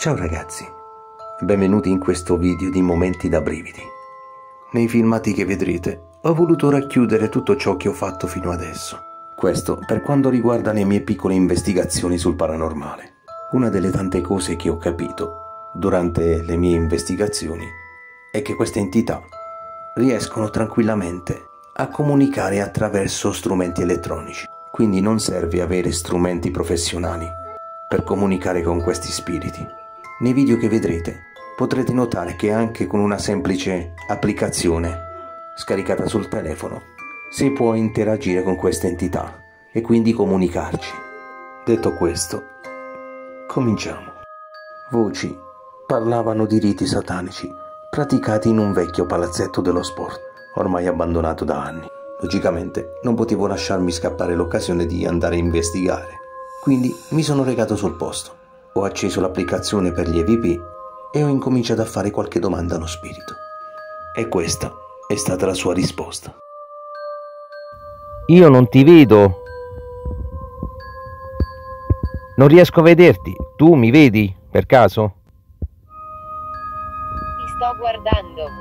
Ciao ragazzi, benvenuti in questo video di momenti da brividi. Nei filmati che vedrete ho voluto racchiudere tutto ciò che ho fatto fino adesso. Questo per quanto riguarda le mie piccole investigazioni sul paranormale. Una delle tante cose che ho capito durante le mie investigazioni è che queste entità riescono tranquillamente a comunicare attraverso strumenti elettronici. Quindi non serve avere strumenti professionali per comunicare con questi spiriti. Nei video che vedrete potrete notare che anche con una semplice applicazione scaricata sul telefono si può interagire con queste entità e quindi comunicarci. Detto questo, cominciamo. Voci parlavano di riti satanici praticati in un vecchio palazzetto dello sport, ormai abbandonato da anni. Logicamente non potevo lasciarmi scappare l'occasione di andare a investigare, quindi mi sono recato sul posto. Ho acceso l'applicazione per gli EVP e ho incominciato a fare qualche domanda allo spirito. E questa è stata la sua risposta. Io non ti vedo. Non riesco a vederti. Tu mi vedi, per caso? Ti sto guardando.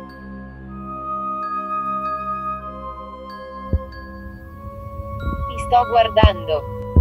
Ti sto guardando.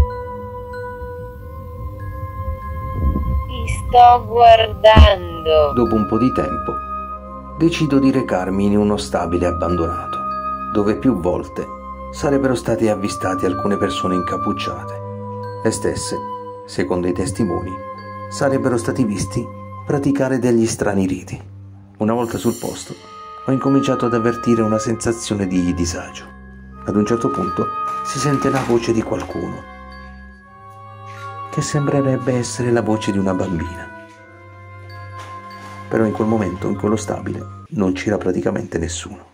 Ti sto guardando. Dopo un po' di tempo, decido di recarmi in uno stabile abbandonato, dove più volte sarebbero state avvistate alcune persone incappucciate. Le stesse, secondo i testimoni, sarebbero stati visti praticare degli strani riti. Una volta sul posto, ho incominciato ad avvertire una sensazione di disagio. Ad un certo punto si sente la voce di qualcuno, che sembrerebbe essere la voce di una bambina. Però in quel momento, in quello stabile, non c'era praticamente nessuno.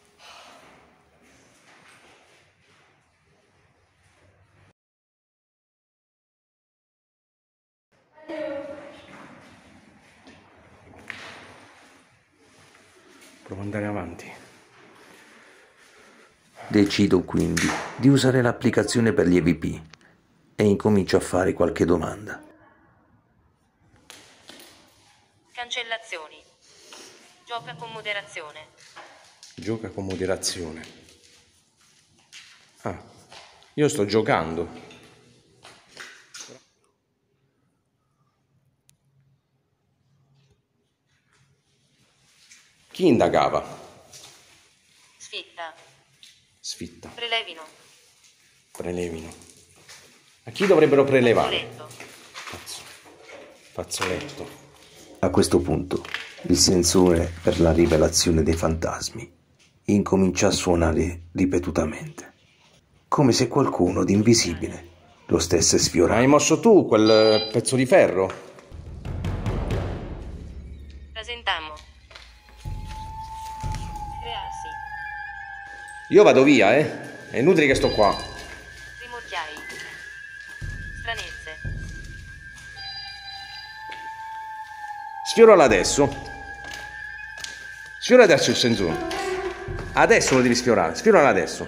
Provo ad andare avanti. Decido quindi di usare l'applicazione per gli EVP e incomincio a fare qualche domanda. Cancellazioni. Gioca con moderazione. Gioca con moderazione. Ah, io sto giocando. Chi indagava? Sfitta. Sfitta. Prelevino. Prelevino. A chi dovrebbero prelevare? Fazzoletto. Fazzoletto. A questo punto il sensore per la rivelazione dei fantasmi incomincia a suonare ripetutamente, come se qualcuno di invisibile lo stesse Hai sfiorando. mosso tu quel pezzo di ferro? Presentamo. Crearsi. Io vado via, È inutile che sto qua. Rimorchiai. Stranezze. Sfiorala adesso. Sfiora adesso il sensore. Adesso lo devi sfiorare. Sfiorala adesso.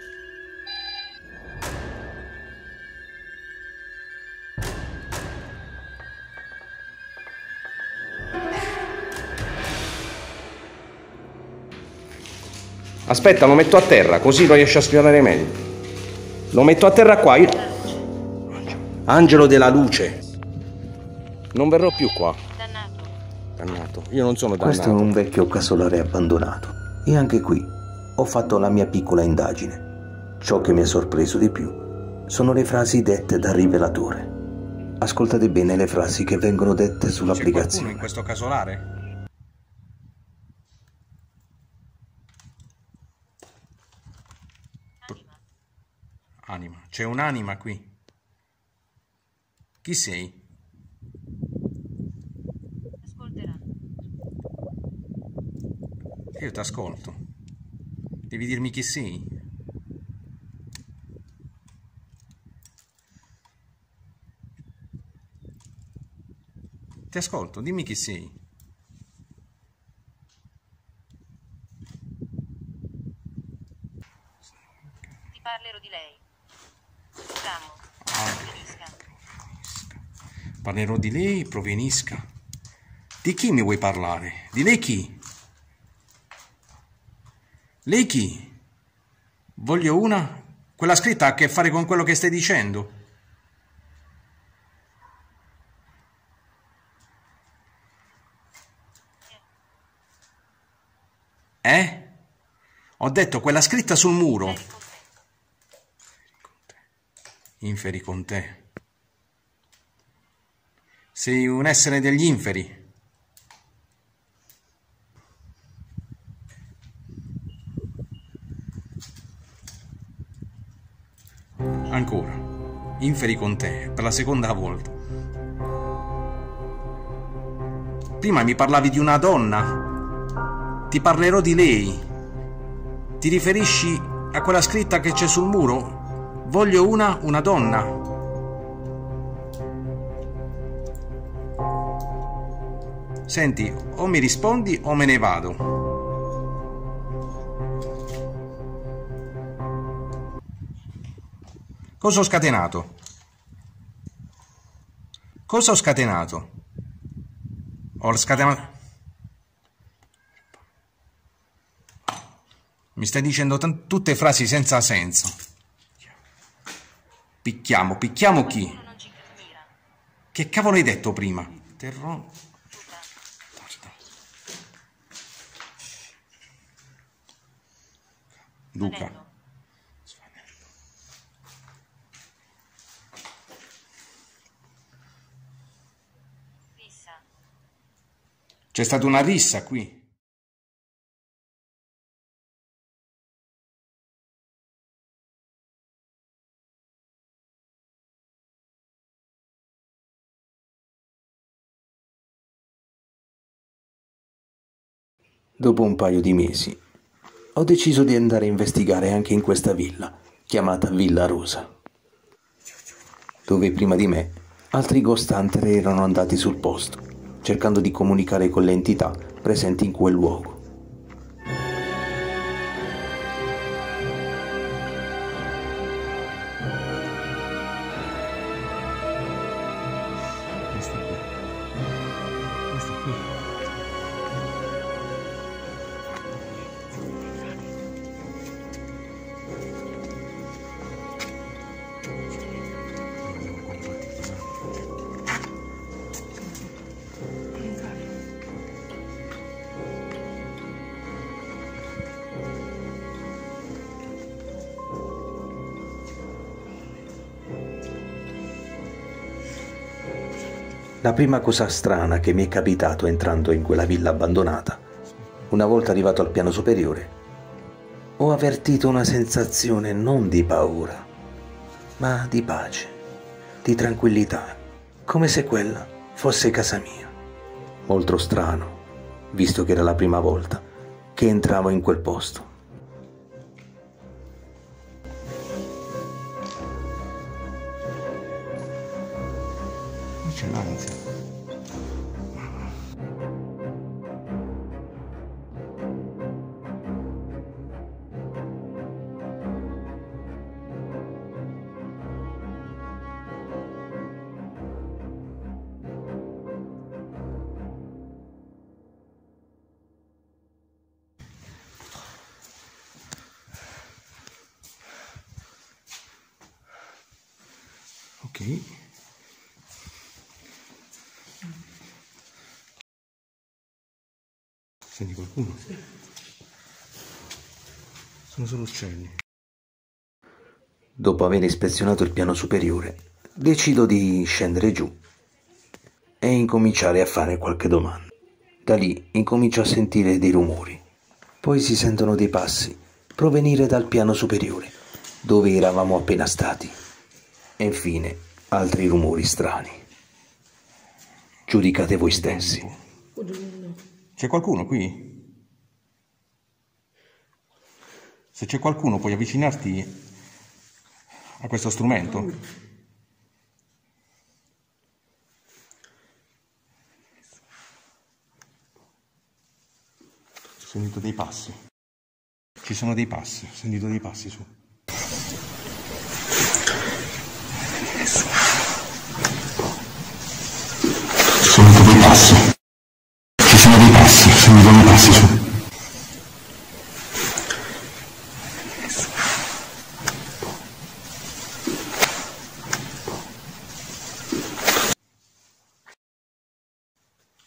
Aspetta, lo metto a terra, così lo riesci a sfiorare meglio. Lo metto a terra qua. Angelo della luce. Non verrò più qua. Dannato. Dannato. Io non sono Questo è dannato. un vecchio casolare abbandonato e anche qui ho fatto la mia piccola indagine. Ciò che mi ha sorpreso di più sono le frasi dette dal rivelatore. Ascoltate bene le frasi che vengono dette C'è qualcuno sull'applicazione. in questo casolare? Anima. Anima. C'è un'anima qui. Chi sei? Ascolterà. Io ti ascolto. Devi dirmi chi sei. Ti ascolto, dimmi chi sei. Ti parlerò di lei. Ramo. Preferisca. Parlerò di lei, provenisca. Di chi mi vuoi parlare? Di lei chi? Lei chi? Voglio una? Quella scritta ha a che fare con quello che stai dicendo? Ho detto quella scritta sul muro. Inferi con te. Sei un essere degli inferi. Ancora. Inferi con te, per la seconda volta. Prima mi parlavi di una donna. Ti parlerò di lei. Ti riferisci a quella scritta che c'è sul muro? Voglio una donna. Senti, o mi rispondi o me ne vado. Cosa ho scatenato? Cosa ho scatenato? Ho scatenato... Mi stai dicendo tutte frasi senza senso. Picchiamo chi? Che cavolo hai detto prima? Duca. C'è stata una rissa qui. Dopo un paio di mesi, ho deciso di andare a investigare anche in questa villa, chiamata Villa Rosa, dove prima di me altri ghost hunter erano andati sul posto, cercando di comunicare con le entità presenti in quel luogo. La prima cosa strana che mi è capitato entrando in quella villa abbandonata, una volta arrivato al piano superiore, ho avvertito una sensazione non di paura, ma di pace, di tranquillità, come se quella fosse casa mia. Molto strano, visto che era la prima volta che entravo in quel posto. C'è l'ansia. Ok. Senti qualcuno? Sì. Sono solo uccelli. Dopo aver ispezionato il piano superiore, decido di scendere giù e incominciare a fare qualche domanda. Da lì incomincio a sentire dei rumori. Poi si sentono dei passi provenire dal piano superiore, dove eravamo appena stati. E infine altri rumori strani. Giudicate voi stessi. C'è qualcuno qui? Se c'è qualcuno puoi avvicinarti a questo strumento? Ho sentito dei passi. Ci sono dei passi, ho sentito dei passi su.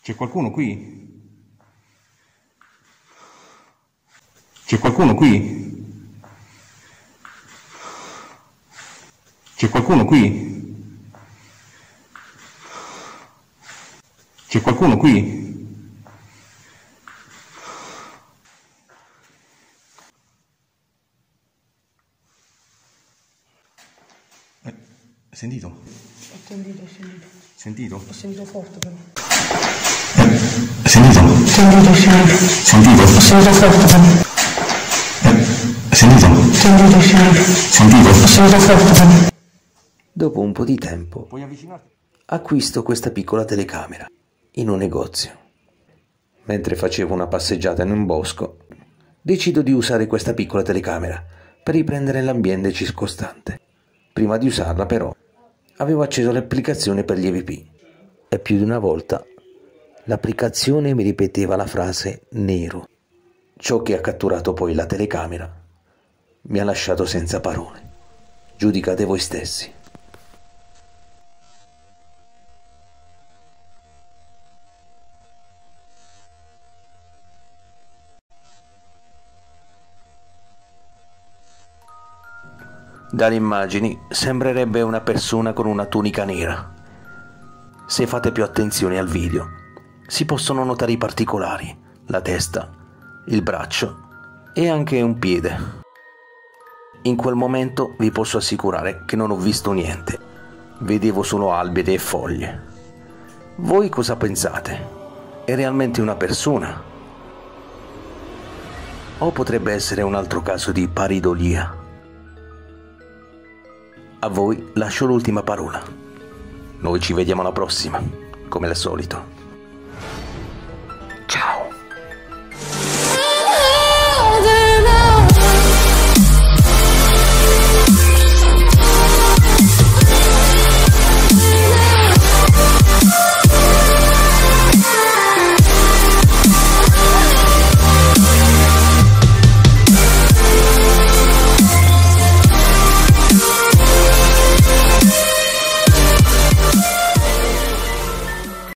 C'è qualcuno qui? C'è qualcuno qui? C'è qualcuno qui? C'è qualcuno qui? Sentito? Ho sentito. Sentito? Ho sentito forte però. Sentito? Sentito. Sentito? Ho sentito forte però. Sentito? Sentito. Sentito? Ho sentito forte però. Dopo un po' di tempo Puoi avvicinarti? acquisto questa piccola telecamera in un negozio. Mentre facevo una passeggiata in un bosco, decido di usare questa piccola telecamera per riprendere l'ambiente circostante. Prima di usarla, però, avevo acceso l'applicazione per gli EVP e più di una volta l'applicazione mi ripeteva la frase nero. Ciò che ha catturato poi la telecamera mi ha lasciato senza parole. Giudicate voi stessi. Dalle immagini sembrerebbe una persona con una tunica nera. Se fate più attenzione al video, si possono notare i particolari, la testa, il braccio e anche un piede. In quel momento vi posso assicurare che non ho visto niente, vedevo solo alberi e foglie. Voi cosa pensate? È realmente una persona? O potrebbe essere un altro caso di paridolia? A voi lascio l'ultima parola. Noi ci vediamo alla prossima, come al solito.